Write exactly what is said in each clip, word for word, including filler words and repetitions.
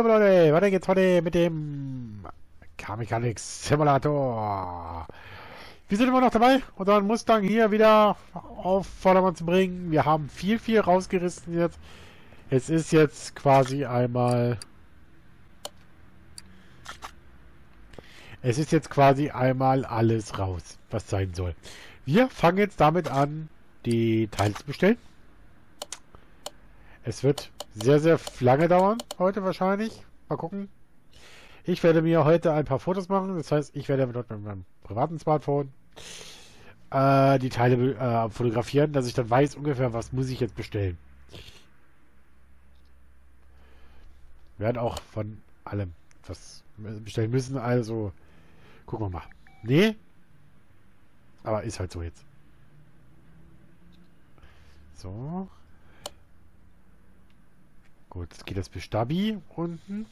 liebe Leute, weiter geht's heute mit dem Car Mechanics Simulator. Wir sind immer noch dabei, unseren Mustang hier wieder auf Vordermann zu bringen. Wir haben viel, viel rausgerissen jetzt. Es ist jetzt quasi einmal... Es ist jetzt quasi einmal alles raus, was sein soll. Wir fangen jetzt damit an, die Teile zu bestellen. Es wird sehr, sehr lange dauern, heute wahrscheinlich. Mal gucken. Ich werde mir heute ein paar Fotos machen. Das heißt, ich werde dort mit meinem privaten Smartphone äh, die Teile äh, fotografieren, dass ich dann weiß ungefähr, was muss ich jetzt bestellen. Wir werden auch von allem was bestellen müssen, also gucken wir mal. Nee, aber ist halt so jetzt. So. Gut, jetzt geht das bis Stabi unten.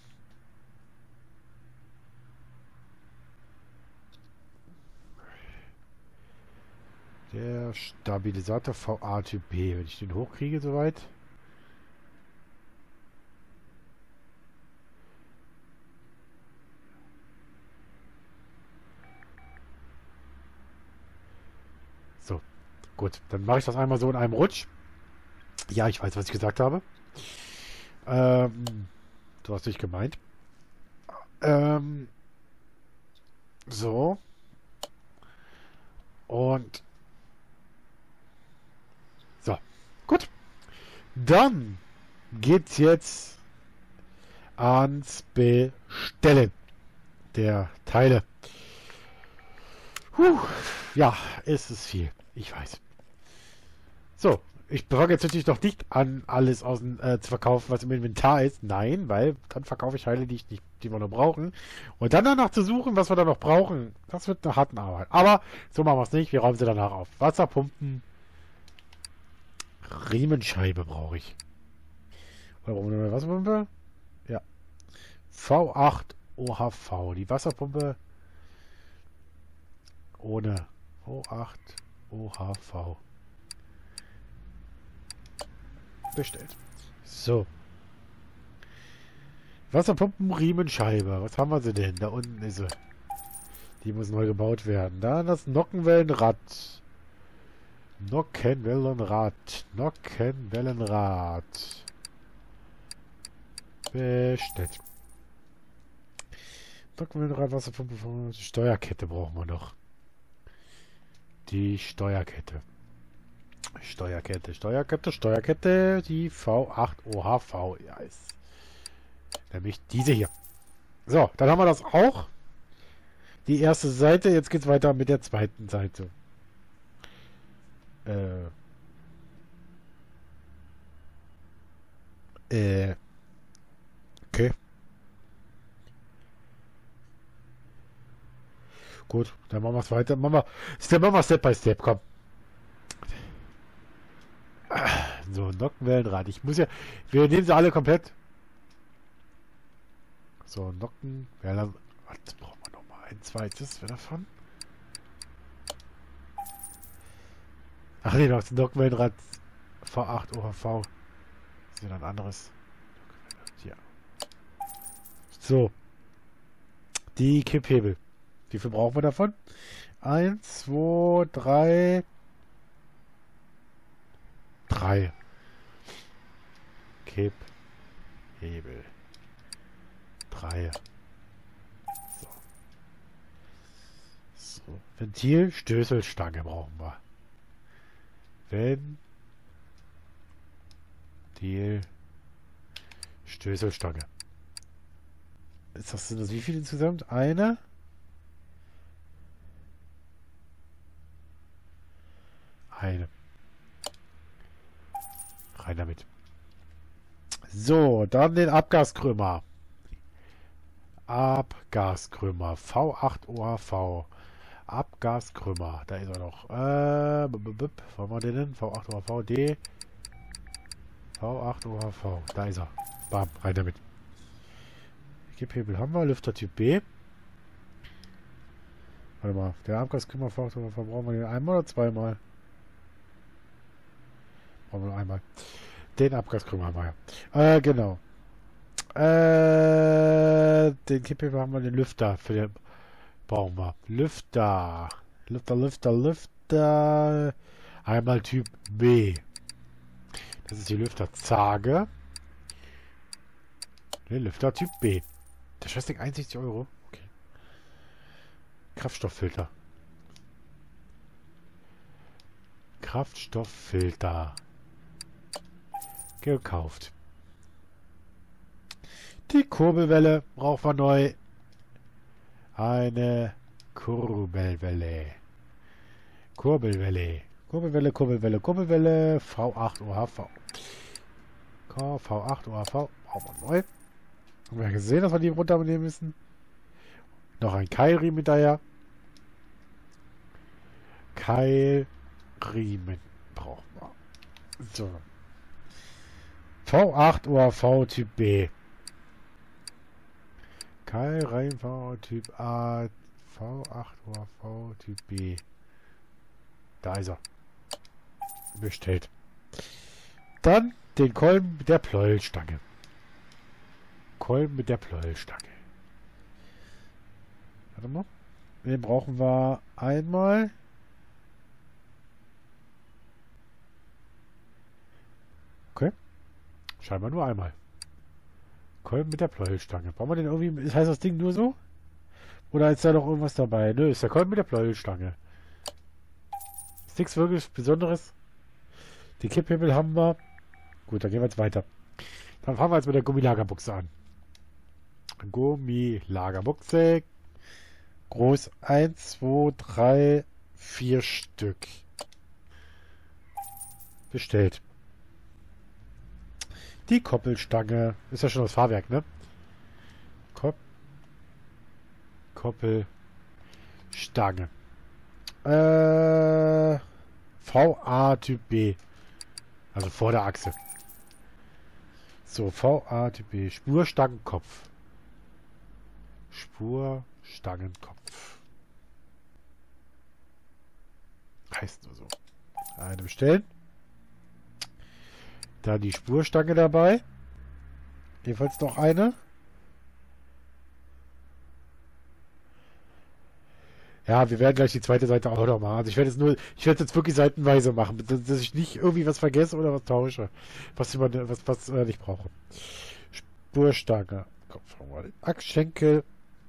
Der Stabilisator V A Typ B. Wenn ich den hochkriege soweit. So, gut. Dann mache ich das einmal so in einem Rutsch. Ja, ich weiß, was ich gesagt habe. Ähm, du hast dich gemeint. Ähm, so. Und so. Gut. Dann geht's jetzt ans Bestellen der Teile. Puh. Ja, es ist viel. Ich weiß. So. Ich fange jetzt natürlich noch nicht an, alles aus dem, äh, zu verkaufen, was im Inventar ist. Nein, weil dann verkaufe ich Teile, die, ich nicht, die wir noch brauchen. Und dann danach zu suchen, was wir da noch brauchen, das wird eine harte Arbeit. Aber so machen wir es nicht. Wir räumen sie danach auf. Wasserpumpen. Riemenscheibe brauche ich. Oder brauchen wir eine Wasserpumpe? Ja. V acht O H V. Die Wasserpumpe ohne V acht O H V. Bestellt. So. Wasserpumpen-Riemenscheibe. Was haben wir sie denn? Da unten ist sie. Die muss neu gebaut werden. Dann das Nockenwellenrad. Nockenwellenrad. Nockenwellenrad. Bestellt. Nockenwellenrad, Wasserpumpe, Steuerkette brauchen wir noch. Die Steuerkette. Steuerkette, Steuerkette, Steuerkette, die V acht O H V, ja, ist nämlich diese hier. So, dann haben wir das auch. Die erste Seite, jetzt geht es weiter mit der zweiten Seite. Äh. Äh. Okay. Gut, dann machen wir es weiter. Machen wir, Step, machen wir Step by Step, komm. So, Nockenwellenrad. Ich muss ja... Wir nehmen sie alle komplett. So, Nockenwellenrad. Was brauchen wir nochmal? Ein zweites. Wer davon? Ach nee, noch das Nockenwellenrad V acht O H V. Das ist wieder ein anderes. Ja. So. Die Kipphebel. Wie viel brauchen wir davon? Eins, zwei, drei... Drei. Kipphebel. Drei. So. So. Ventil, Stößelstange brauchen wir. Ventil, Stößelstange. Ist das, sind das wie viele insgesamt? Eine. Eine. Rein damit. So, dann den Abgaskrümmer. Abgaskrümmer. V acht O H V. Abgaskrümmer. Da ist er noch. Äh, b -b -b wo haben wir den denn? V acht O H V. D. V acht O H V. Da ist er. Bam, rein damit. Kipphebel haben wir. Lüfter Typ B. Warte mal. Der Abgaskrümmer V acht O H V. Brauchen wir den einmal oder zweimal? Brauchen wir noch einmal. Den Abgaskrümmer haben wir ja. Äh, genau. Äh, den Kippheber haben wir, den Lüfter für den brauchen wir. Lüfter. Lüfter, Lüfter, Lüfter. Einmal Typ B. Das ist die Lüfterzage. Ne, Lüfter Typ B. Der Scheißding einundsechzig Euro. Okay. Kraftstofffilter. Kraftstofffilter. Gekauft. Die Kurbelwelle brauchen wir neu. Eine Kurbelwelle. Kurbelwelle. Kurbelwelle, Kurbelwelle, Kurbelwelle. V acht O H V. V acht O H V. Brauchen wir neu. Haben wir ja gesehen, dass wir die runternehmen müssen. Noch ein Keilriemen hinterher. Keilriemen brauchen wir. So. V acht O H V Typ B. Keilriemen V Typ A. V acht O H V Typ B. Da ist er. Bestellt. Dann den Kolben mit der Pleuelstange. Kolben mit der Pleuelstange. Warte mal. Den brauchen wir einmal. Okay. Scheinbar nur einmal. Kolben mit der Pleuelstange. Brauchen wir den irgendwie... Ist, heißt das Ding nur so? Oder ist da noch irgendwas dabei? Nö, ist der Kolben mit der Pleuelstange. Ist nichts wirklich Besonderes. Die Kipphebel haben wir. Gut, dann gehen wir jetzt weiter. Dann fangen wir jetzt mit der Gummilagerbuchse an. Gummilagerbuchse. Groß eins, zwei, drei, vier Stück. Bestellt. Die Koppelstange. Ist ja schon das Fahrwerk, ne? Kop Koppelstange. Äh, V A Typ B. Also vor der Achse. So, V A Typ B. Spurstangenkopf. Spurstangenkopf. Heißt nur so. Eine bestellen. Dann die Spurstange dabei. Jedenfalls noch eine. Ja, wir werden gleich die zweite Seite auch noch machen. Also ich werde jetzt nur, ich werde jetzt wirklich seitenweise machen, dass, dass ich nicht irgendwie was vergesse oder was tausche, was ich was, was äh, nicht brauche. Spurstange, Kopf, Achsschenkel,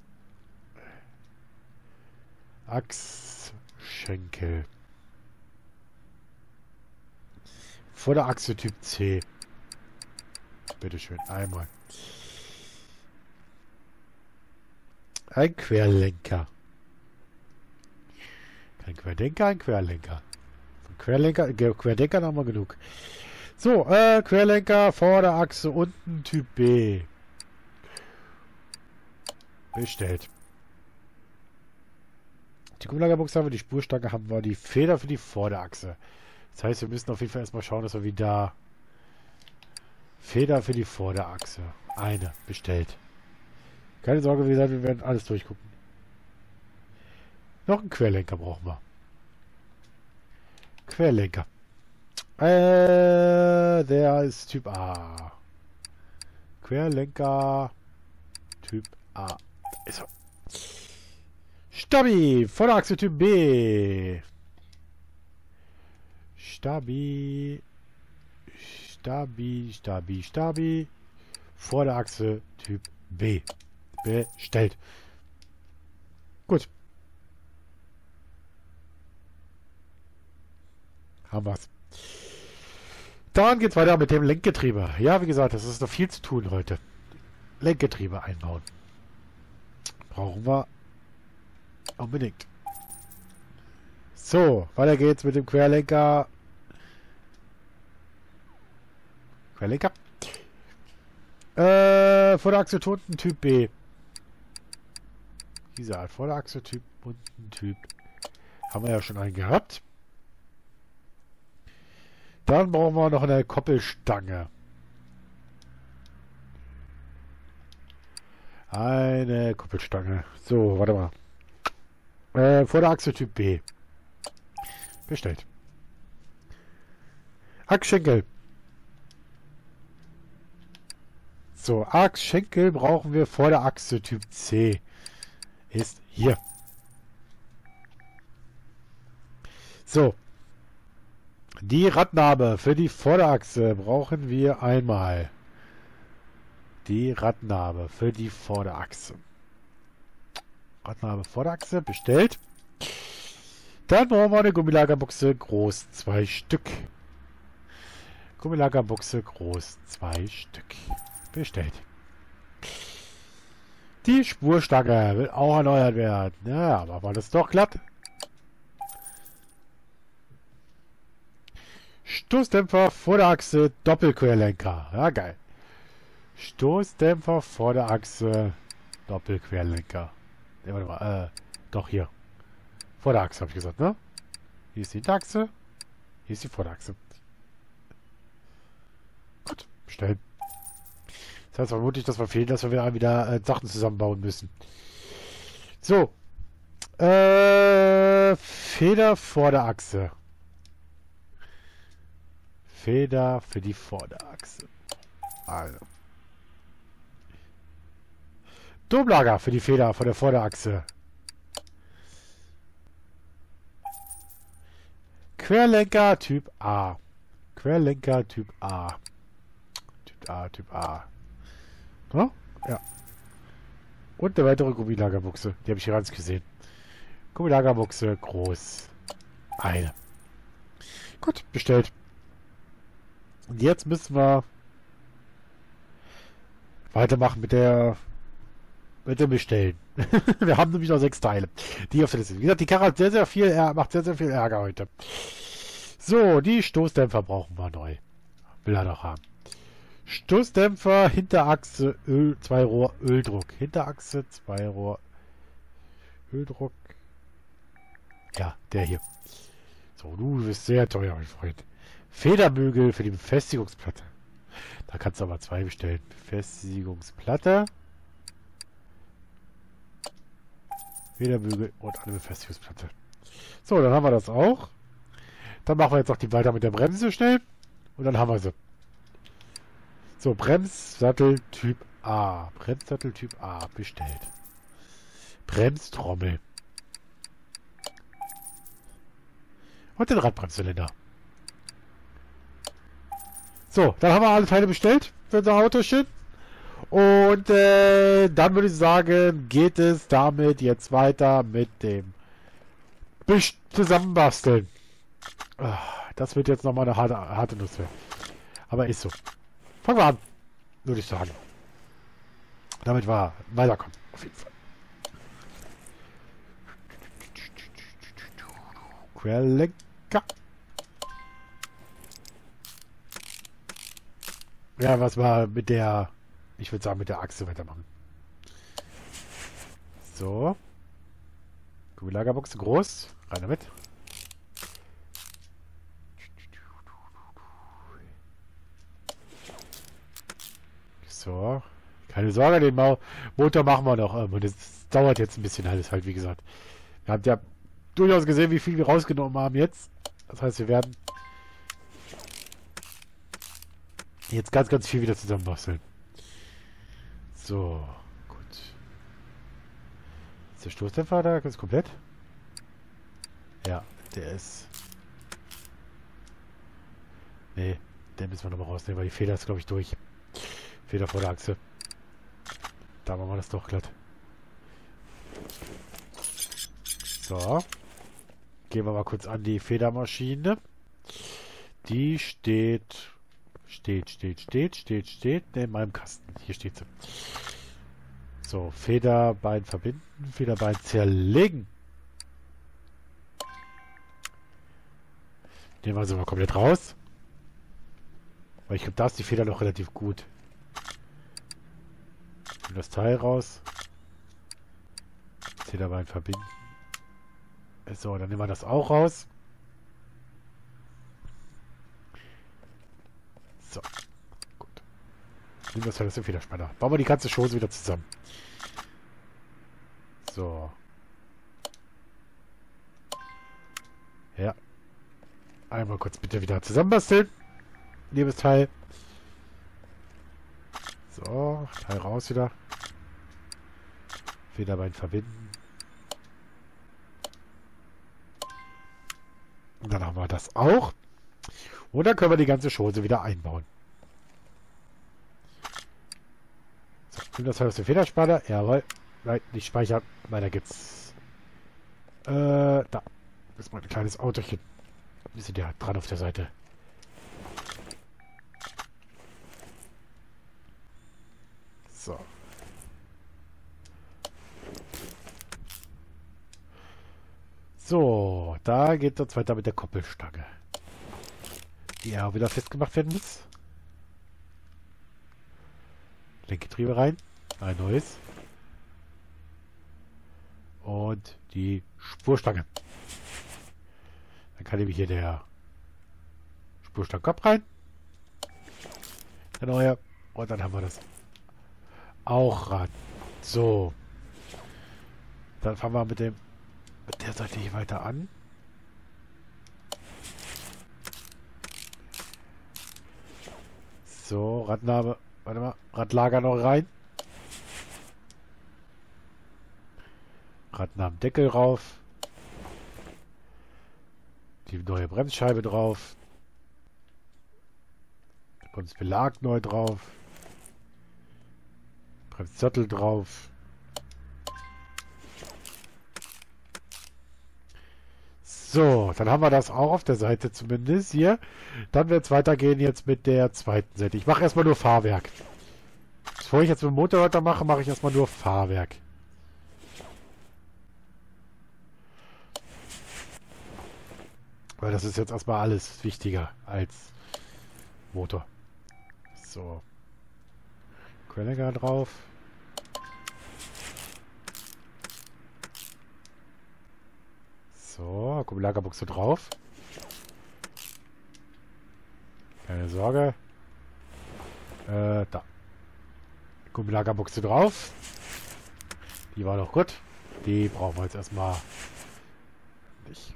Achsschenkel. Vor der Achse Typ C. Bitteschön, einmal. Ein Querlenker. Ein Querdenker, ein Querlenker. Von Querlenker, Querdenkern haben wir genug. So, äh, Querlenker, Vorderachse, unten Typ B. Bestellt. Die Gummilagerbuchse haben wir, die Spurstange haben wir, die Feder für die Vorderachse. Das heißt, wir müssen auf jeden Fall erstmal schauen, dass wir wieder Feder für die Vorderachse. Eine bestellt. Keine Sorge, wie gesagt, wir werden alles durchgucken. Noch einen Querlenker brauchen wir. Querlenker. Äh, der ist Typ A. Querlenker Typ A. Ist er. Stabi. Vorderachse Typ B. Stabi. Stabi. Stabi. Stabi. Vorderachse Typ B. Bestellt. Gut. Haben wir's. Dann geht's weiter mit dem Lenkgetriebe. Ja, wie gesagt, das ist noch viel zu tun heute. Lenkgetriebe einbauen. Brauchen wir unbedingt. So, weiter geht's mit dem Querlenker. Querlenker. Äh, Vorderachse unten Typ B. Diese Art Vorderachse Typ unten Typ. Haben wir ja schon einen gehabt. Dann brauchen wir noch eine Koppelstange. Eine Koppelstange. So, warte mal. Äh, Vorderachse Typ B. Bestellt. Achsschenkel. So, Achsschenkel brauchen wir vor der Achse Typ C. Ist hier. So. Die Radnabe für die Vorderachse brauchen wir einmal. Die Radnabe für die Vorderachse. Radnabe Vorderachse bestellt. Dann brauchen wir eine Gummilagerbuchse groß, zwei Stück. Gummilagerbuchse groß, zwei Stück. Bestellt. Die Spurstange will auch erneuert werden. Ja, machen wir das doch glatt. Stoßdämpfer vor der Achse, Doppelquerlenker. Ja, geil. Stoßdämpfer vor der Achse, Doppelquerlenker. Ne, warte mal, äh, doch hier. Vor der Achse, habe ich gesagt, ne? Hier ist die Hinterachse. Hier ist die Vorderachse. Gut, bestellen. Das heißt vermutlich, dass wir fehlen, dass wir wieder, wieder äh, Sachen zusammenbauen müssen. So. Äh, Feder vor der Achse. Feder für die Vorderachse. Also. Domlager für die Feder von der Vorderachse. Querlenker Typ A. Querlenker Typ A. Typ A, Typ A. No? Ja. Und eine weitere Gummilagerbuchse. Die habe ich hier ganz gesehen. Gummilagerbuchse groß. Eine. Gut, bestellt. Und jetzt müssen wir weitermachen mit der mit dem Bestellen. Wir haben nämlich noch sechs Teile. Die auf der Liste. Wie gesagt, die Karre hat sehr, sehr viel, er macht sehr, sehr viel Ärger heute. So, die Stoßdämpfer brauchen wir neu. Will er noch haben. Stoßdämpfer, Hinterachse, Öl, zwei Rohr, Öldruck. Hinterachse, zwei Rohr, Öldruck. Ja, der hier. So, du bist sehr teuer, mein Freund. Federbügel für die Befestigungsplatte. Da kannst du aber zwei bestellen. Befestigungsplatte. Federbügel und eine Befestigungsplatte. So, dann haben wir das auch. Dann machen wir jetzt noch die weiter mit der Bremse schnell. Und dann haben wir sie. So, Bremssattel Typ A. Bremssattel Typ A bestellt. Bremstrommel. Und den Radbremszylinder. So, dann haben wir alle Teile bestellt für unser Autochen. Und äh, dann würde ich sagen, geht es damit jetzt weiter mit dem Bisch zusammenbasteln. Ah, das wird jetzt nochmal eine harte, harte Nuss werden. Aber ist so. Fangen wir an, würde ich sagen. Damit wir weiterkommen. Auf jeden Fall. Querlenker. Ja, was war mit der, ich würde sagen, mit der Achse weitermachen. So. Gummilagerbuchse groß. Rein damit. So. Keine Sorge, den Mo Motor machen wir noch. Ähm, das dauert jetzt ein bisschen alles halt, wie gesagt. Wir haben ja durchaus gesehen, wie viel wir rausgenommen haben jetzt. Das heißt, wir werden jetzt ganz, ganz viel wieder zusammenbasteln. So, gut. Ist der Stoßdämpfer da ganz komplett? Ja, der ist... Nee, den müssen wir nochmal rausnehmen, weil die Feder ist, glaube ich, durch. Feder vor der Achse. Da machen wir das doch glatt. So. Gehen wir mal kurz an die Federmaschine. Die steht... Steht, steht, steht, steht, steht in meinem Kasten. Hier steht sie. So, Federbein verbinden, Federbein zerlegen. Nehmen wir sie mal komplett raus. Weil ich glaube, da ist die Feder noch relativ gut. Nehmen das Teil raus. Federbein verbinden. So, dann nehmen wir das auch raus. So, gut. Nehmen wir das alles im Federspanner. Bauen wir die ganze Chose wieder zusammen. So. Ja. Einmal kurz bitte wieder zusammenbasteln. Liebes Teil. So, Teil raus wieder. Federbein verbinden. Und dann haben wir das auch. Und dann können wir die ganze Chose wieder einbauen. So, nimm das aus dem Federspanner. Jawohl. Nein, nicht speichern. Weiter gibt's. Äh, da. Das ist mein kleines Autochen. Wir sind ja dran auf der Seite. So. So, da geht es weiter mit der Koppelstange. Die ja auch wieder festgemacht werden muss. Lenkgetriebe rein. Ein neues. Und die Spurstange. Dann kann nämlich hier der Spurstangenkopf rein. Der neue. Und dann haben wir das auch ran. So. Dann fangen wir mit dem mit der Seite hier weiter an. So, Radnahme. Warte mal. Radlager noch rein. Radnahmendeckel rauf. Die neue Bremsscheibe drauf. Bremsbelag neu drauf. Bremssattel drauf. So, dann haben wir das auch auf der Seite zumindest hier. Dann wird es weitergehen jetzt mit der zweiten Seite. Ich mache erstmal nur Fahrwerk. Bevor ich jetzt mit dem Motor weitermache, mache ich erstmal nur Fahrwerk. Weil das ist jetzt erstmal alles wichtiger als Motor. So. Quellengar drauf. So, Akkumulatorbuchse drauf. Keine Sorge. Äh, da. Akkumulatorbuchse drauf. Die war doch gut. Die brauchen wir jetzt erstmal nicht.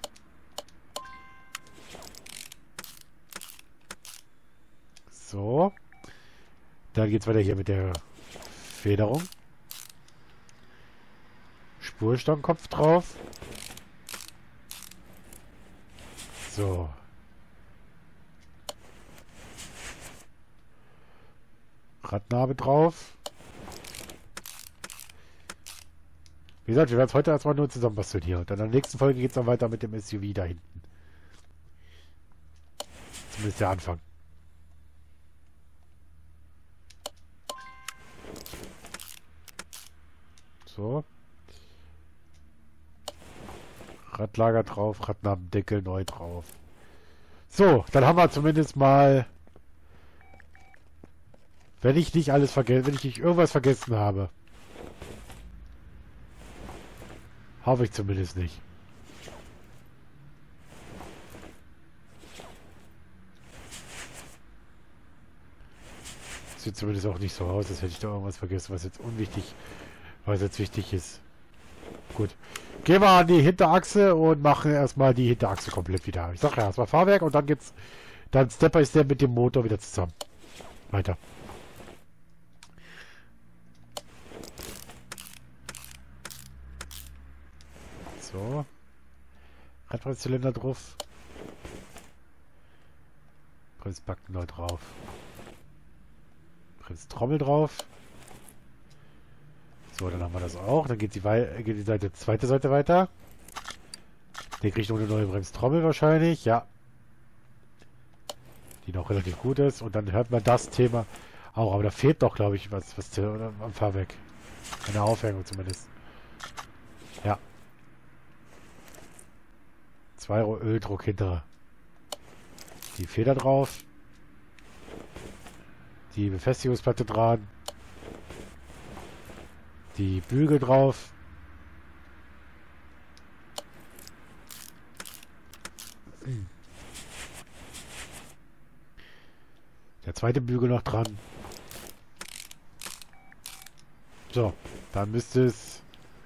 So. Dann geht es weiter hier mit der Federung. Spurstangenkopf drauf. So. Radnabe drauf. Wie gesagt, wir werden es heute erstmal nur zusammenbasteln hier. Und dann in der nächsten Folge geht es dann weiter mit dem S U V da hinten. Zumindest der Anfang. So. Radlager drauf, Radnahmendeckel neu drauf. So, dann haben wir zumindest mal, wenn ich nicht alles vergessen, wenn ich nicht irgendwas vergessen habe. Hoffe ich zumindest nicht. Sieht zumindest auch nicht so aus, als hätte ich da irgendwas vergessen, was jetzt unwichtig, was jetzt wichtig ist. Gut. Gehen wir an die Hinterachse und machen erstmal die Hinterachse komplett wieder. Ich sage ja erstmal Fahrwerk und dann geht's dann Step by Step mit dem Motor wieder zusammen. Weiter. So. Radbremszylinder drauf. Bremsbacken neu drauf. Bremstrommel drauf. So, dann haben wir das auch. Dann geht die, geht die Seite, zweite Seite weiter. Der kriegt noch eine neue Bremstrommel wahrscheinlich. Ja. Die noch relativ gut ist. Und dann hört man das Thema auch. Aber da fehlt doch, glaube ich, was, was oder, am Fahrwerk. Eine Aufhängung zumindest. Ja. Zwei Öldruck hintere. Die Feder drauf. Die Befestigungsplatte dran. Die Bügel drauf. Der zweite Bügel noch dran. So, dann müsste es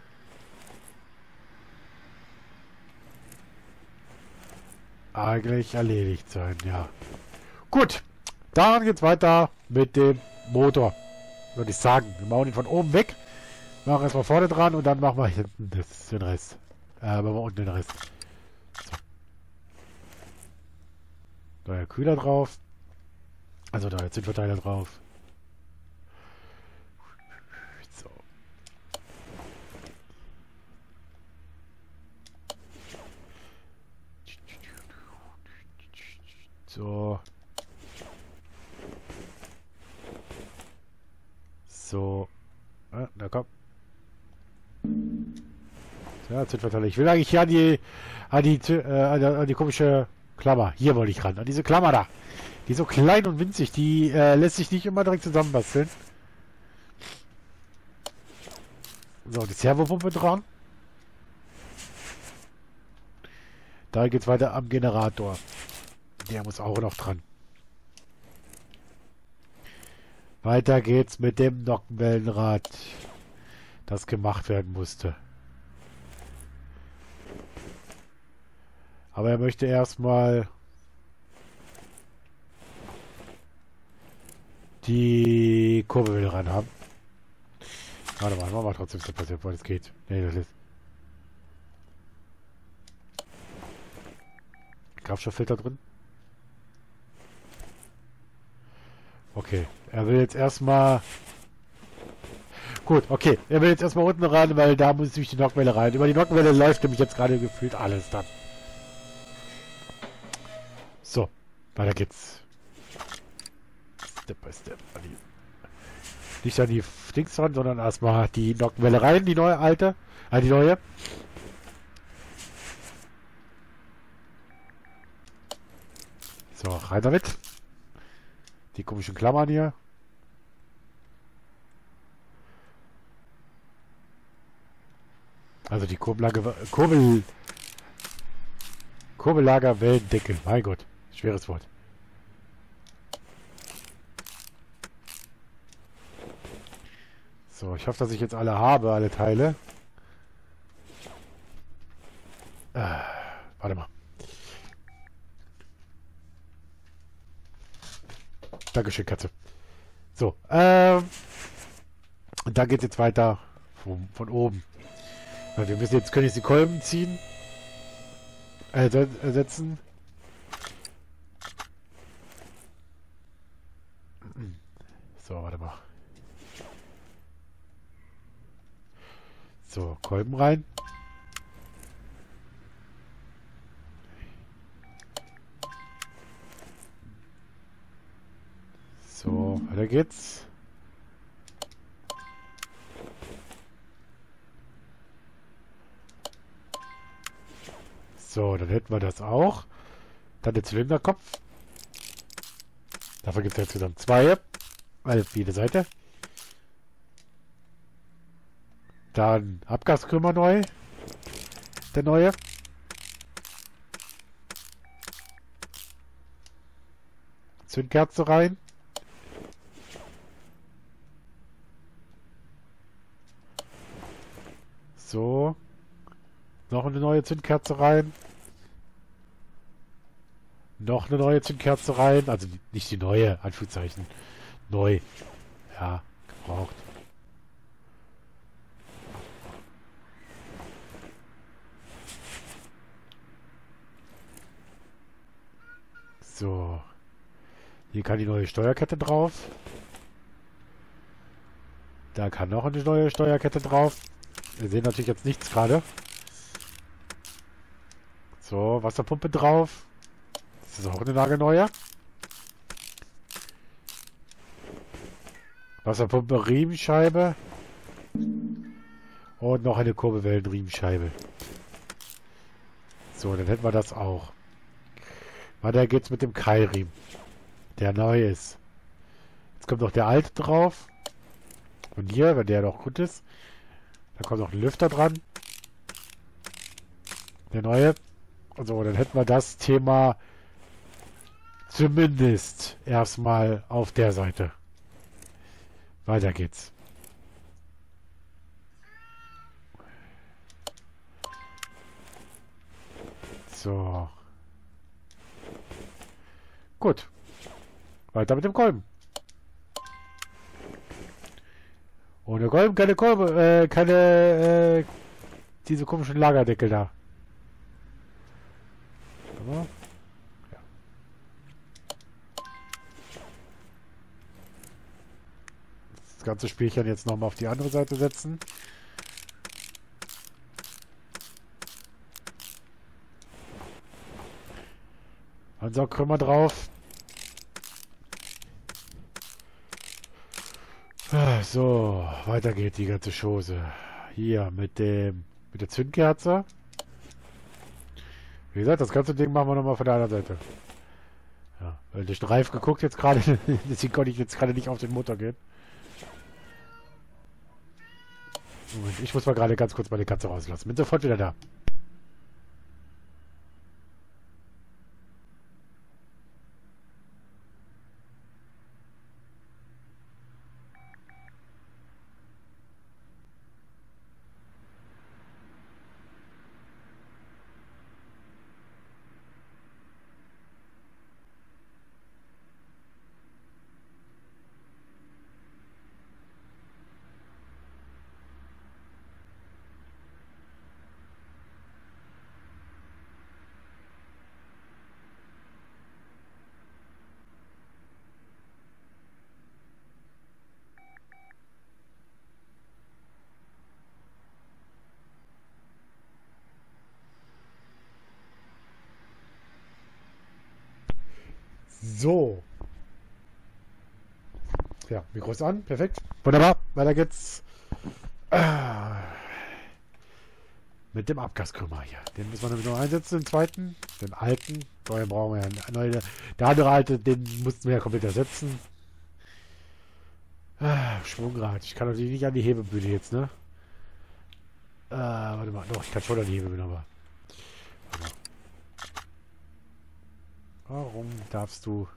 eigentlich erledigt sein, ja. Gut, dann geht's weiter mit dem Motor. würde ich sagen. Wir bauen ihn von oben weg. Machen erstmal vorne dran und dann machen wir hinten das, den Rest. Äh, machen wir unten den Rest. So. Neuer Kühler drauf. Also neuer Zündverteiler drauf. So. So. So. Ah, na komm. Ja, Zündverteiler. Ich will eigentlich hier an die, an die, äh, an die, an die komische Klammer. Hier wollte ich ran. An diese Klammer da. Die ist so klein und winzig. Die äh, lässt sich nicht immer direkt zusammenbasteln. So, die Servopumpe dran. Da geht's weiter am Generator. Der muss auch noch dran. Weiter geht's mit dem Nockenwellenrad, das gemacht werden musste. Aber er möchte erstmal die Kurbelwelle ran haben. Warte mal, machen wir trotzdem so passiert, weil es geht. Nee, das ist. Kraftstofffilter drin. Okay, er will jetzt erstmal... Gut, okay, er will jetzt erstmal unten ran, weil da muss nämlich die Nockenwelle rein. Über die Nockenwelle läuft nämlich jetzt gerade gefühlt alles dann. So, weiter geht's. Step by Step. An die, nicht an die Dings dran, sondern erstmal die Nockenwelle rein, die neue alte. Ah, die neue. So, rein damit. Die komischen Klammern hier. Also die Kurbellage, Kurbel, Kurbellager Wellendecke. Mein Gott, schweres Wort. So, ich hoffe, dass ich jetzt alle habe, alle Teile. Äh, warte mal. Dankeschön, Katze. So, ähm, und dann geht es jetzt weiter von, von oben. Weil wir müssen jetzt Königs die Kolben ziehen. Äh, ersetzen. So, warte mal. So, Kolben rein. So, weiter geht's. So, dann hätten wir das auch. Dann der Zylinderkopf. Davon gibt es ja zusammen zwei. Also für jede Seite. Dann Abgaskümmel neu. Der neue. Zündkerze rein. So. Noch eine neue Zündkerze rein. Noch eine neue Zündkerze rein. Also nicht die neue, Anführungszeichen. Neu. Ja, gebraucht. So. Hier kann die neue Steuerkette drauf. Da kann noch eine neue Steuerkette drauf. Wir sehen natürlich jetzt nichts gerade. So, Wasserpumpe drauf. Das ist auch eine nagelneue. Wasserpumpe, Riemenscheibe. Und noch eine Kurbelwellenriemenscheibe. So, dann hätten wir das auch. Weiter geht's mit dem Keilriemen, der neu ist. Jetzt kommt noch der alte drauf. Und hier, wenn der noch gut ist, dann kommt noch ein Lüfter dran. Der neue. Also, dann hätten wir das Thema zumindest erstmal auf der Seite. Weiter geht's. So. Gut. Weiter mit dem Kolben. Ohne Kolben, keine Kolben, äh, keine, äh, diese komischen Lagerdeckel da. Aber, ja. Das ganze Spielchen jetzt nochmal auf die andere Seite setzen. Also können wir drauf. So, weiter geht die ganze Chose. Hier mit dem mit der Zündkerze. Wie gesagt, das ganze Ding machen wir nochmal von der anderen Seite. Ja, weil durch den Reif geguckt jetzt gerade, deswegen konnte ich jetzt gerade nicht auf den Motor gehen. Moment, ich muss mal gerade ganz kurz meine Katze rauslassen. Bin sofort wieder da. So. Ja, Mikro ist an. Perfekt. Wunderbar. Weiter geht's. Ah. Mit dem Abgaskrümmer hier. Den müssen wir nämlich noch einsetzen, den zweiten. Den alten. Den brauchen wir ja einen neuen. Der andere alte, den mussten wir ja komplett ersetzen. Ah, Schwungrad. Ich kann natürlich nicht an die Hebebühne jetzt, ne? Äh, warte mal. Doch, ich kann schon an die Hebebühne, aber... Warum darfst du...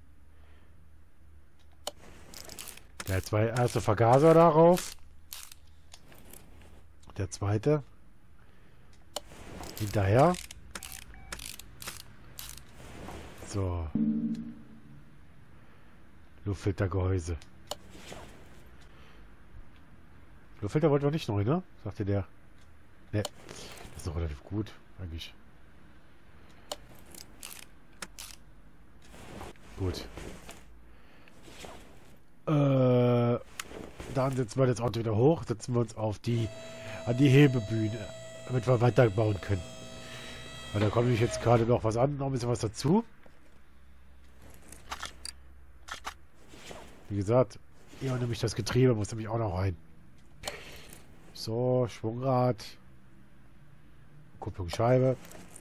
Der zwei erste Vergaser darauf. Der zweite. Hinterher. So. Luftfiltergehäuse. Luftfilter wollten wir nicht neu, ne? Sagte der. Ne. Das ist doch relativ gut, eigentlich. Gut. Äh, dann setzen wir das Auto wieder hoch, setzen wir uns auf die, an die Hebebühne, damit wir weiterbauen können. Weil da kommt nämlich jetzt gerade noch was an, noch ein bisschen was dazu. Wie gesagt, hier nämlich das Getriebe muss nämlich auch noch rein. So, Schwungrad. Kupplung Scheibe.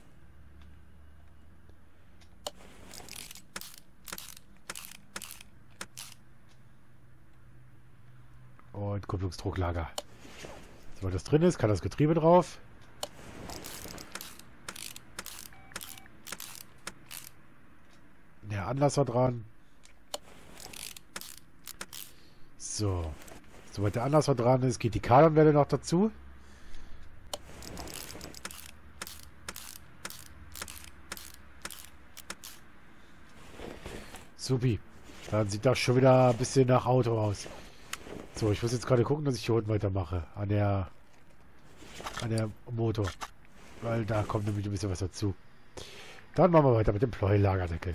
Und Kupplungsdrucklager. Sobald das drin ist, kann das Getriebe drauf. Der Anlasser dran. So. Sobald der Anlasser dran ist, geht die Kardanwelle noch dazu. Supi. Dann sieht das schon wieder ein bisschen nach Auto aus. So, ich muss jetzt gerade gucken, dass ich hier unten weitermache. An der... An der Motor. Weil da kommt nämlich ein bisschen was dazu. Dann machen wir weiter mit dem Pleuellagerdeckel.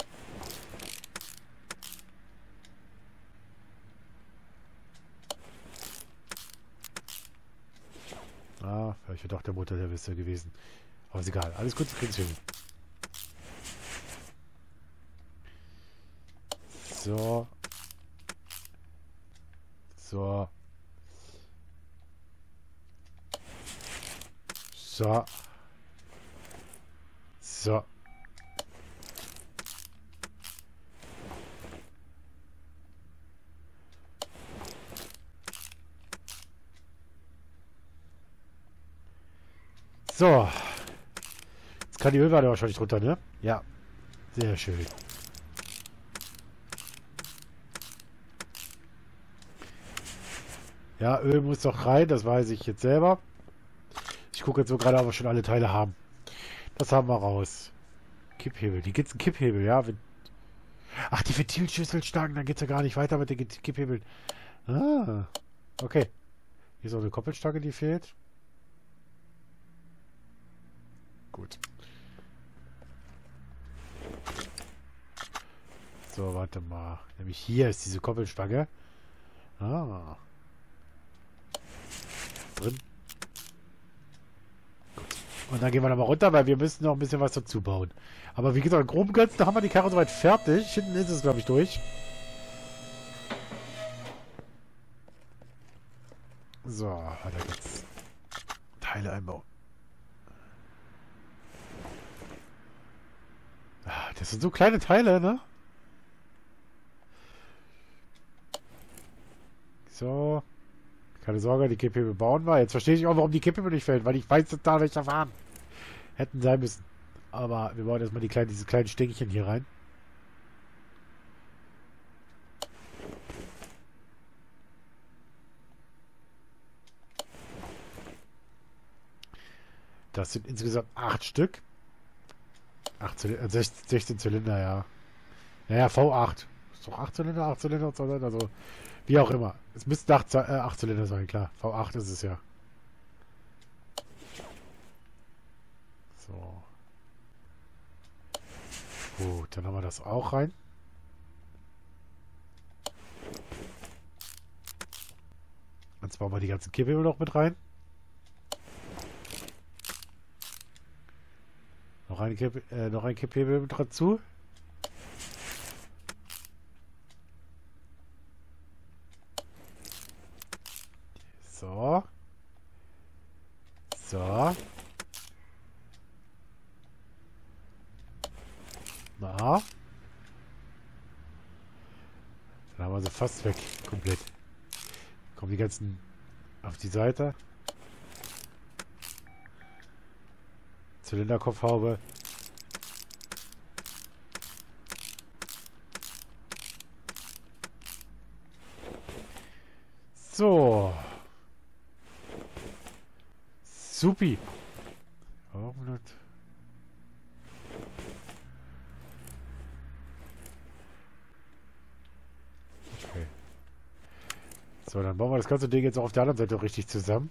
Ah, vielleicht wäre doch der Motor der Wisse gewesen. Aber ist egal. Alles gut, kriegen wir hin. So. So. So. So. So. Jetzt kann die Ölwarte wahrscheinlich drunter, ne? Ja. Sehr schön. Ja, Öl muss doch rein, das weiß ich jetzt selber. Ich gucke jetzt so gerade, ob wir schon alle Teile haben. Das haben wir raus. Kipphebel, die gibt's einen Kipphebel, ja. Wenn... Ach, die Ventilschüsselstangen, dann geht's ja gar nicht weiter mit den Kipphebeln. Ah, okay. Hier ist auch eine Koppelstange, die fehlt. Gut. So, warte mal. Nämlich hier ist diese Koppelstange. Ah. Drin. Gut. Und dann gehen wir nochmal runter, weil wir müssen noch ein bisschen was dazu bauen. Aber wie gesagt, im groben Ganzen haben wir die Karre soweit fertig. Hinten ist es, glaube ich, durch. So, weiter geht's. Teile einbauen. Ah, das sind so kleine Teile, ne? So. Keine Sorge, die Kipphebel bauen wir. Jetzt verstehe ich auch, warum die Kipphebel nicht fällt, weil ich weiß, dass da welche waren. Hätten sein müssen. Aber wir bauen erstmal die kleinen, diese kleinen Stängchen hier rein. Das sind insgesamt acht Stück. acht Zylinder, sechzehn Zylinder, ja. Naja, V acht. Ist doch acht Zylinder, acht Zylinder, also wie auch immer. Es müssten acht, äh, acht Zylinder sein, klar. V acht ist es ja. So. Gut, dann haben wir das auch rein. Jetzt bauen wir die ganzen Kipphebel noch mit rein. Noch ein, Kipp, äh, noch ein Kipphebel mit dazu. So. So. Na. Dann haben wir sie fast weg. Komplett. Kommen die ganzen auf die Seite. Zylinderkopfhaube. So. Supi. Warum nicht? Okay. So, dann bauen wir das ganze Ding jetzt auch auf der anderen Seite richtig zusammen.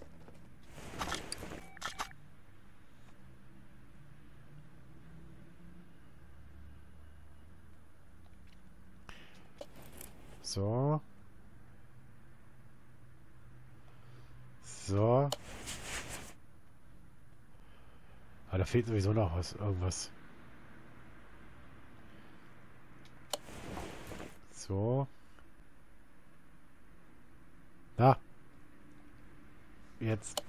So. So. Ah, da fehlt sowieso noch was, irgendwas. So. Na. Jetzt.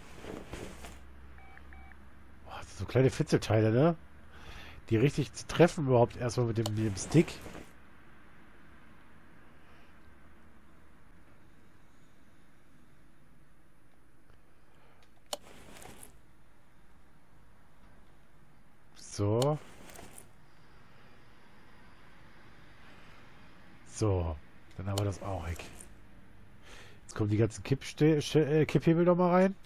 Boah, das sind so kleine Fitzelteile, ne? Die richtig zu treffen überhaupt erstmal mit dem, mit dem Stick. So. So. Dann haben wir das auch weg. Jetzt kommen die ganzen Kippste äh, Kipphebel noch mal rein.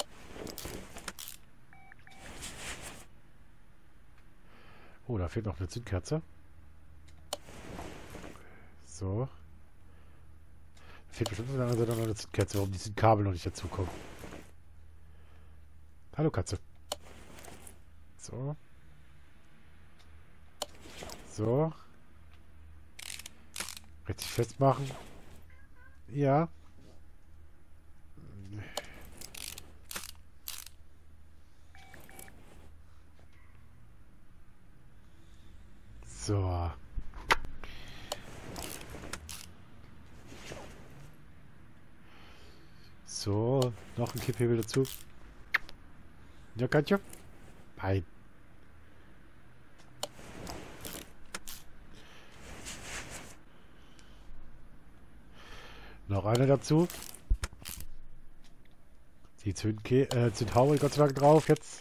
Oh, da fehlt noch eine Zündkerze. So. Da fehlt bestimmt auf der anderen Seite noch eine Zündkerze, warum die Kabel noch nicht dazukommen. Hallo Katze. So. So. Richtig festmachen. Ja. So. So. Noch ein Kipphebel dazu. Ja, Katja? Nein. Noch eine dazu. Die Zündke äh, Zündhaube Gott sei Dank drauf jetzt.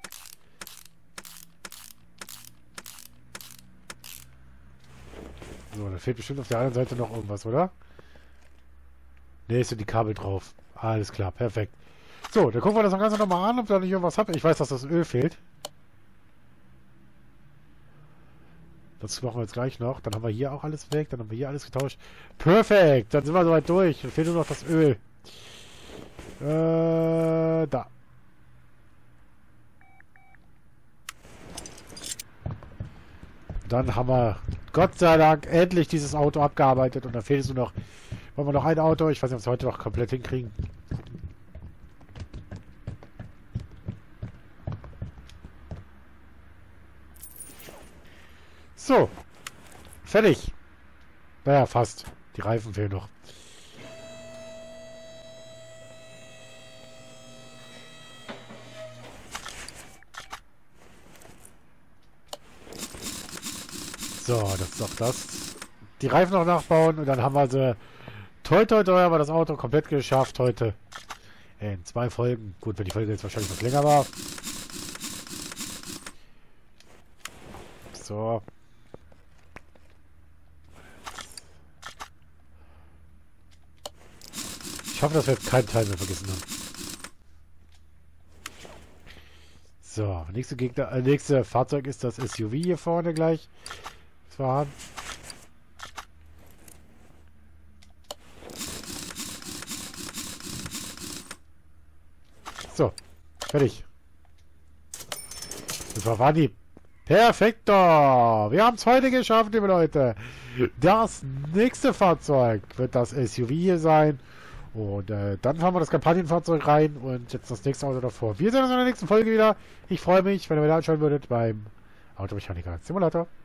So, da fehlt bestimmt auf der anderen Seite noch irgendwas, oder? Ne, ist sind die Kabel drauf. Alles klar, perfekt. So, dann gucken wir das Ganze nochmal an, ob da nicht irgendwas habe. Ich weiß, dass das Öl fehlt. Das machen wir jetzt gleich noch. Dann haben wir hier auch alles weg. Dann haben wir hier alles getauscht. Perfekt. Dann sind wir soweit durch. Dann fehlt nur noch das Öl. Äh, da. Dann haben wir Gott sei Dank endlich dieses Auto abgearbeitet. Und dann fehlt es nur noch... Wollen wir noch ein Auto? Ich weiß nicht, ob wir es heute noch komplett hinkriegen. So. Fertig. Naja, fast. Die Reifen fehlen noch. So, das ist auch das. Die Reifen noch nachbauen und dann haben wir sie. Toi, toi, toi, haben wir das Auto komplett geschafft heute. In zwei Folgen. Gut, wenn die Folge jetzt wahrscheinlich was länger war. So. Ich hoffe, dass wir keinen Teil mehr vergessen haben. So, nächste Gegner, äh, nächste Fahrzeug ist das S U V hier vorne gleich. Das wir haben. So, fertig. Das war Wani. Perfekto! Wir haben es heute geschafft, liebe Leute. Das nächste Fahrzeug wird das S U V hier sein. Und äh, dann fahren wir das Kampagnenfahrzeug rein und jetzt das nächste Auto davor. Wir sehen uns in der nächsten Folge wieder. Ich freue mich, wenn ihr wieder anschauen würdet beim Automechaniker Simulator.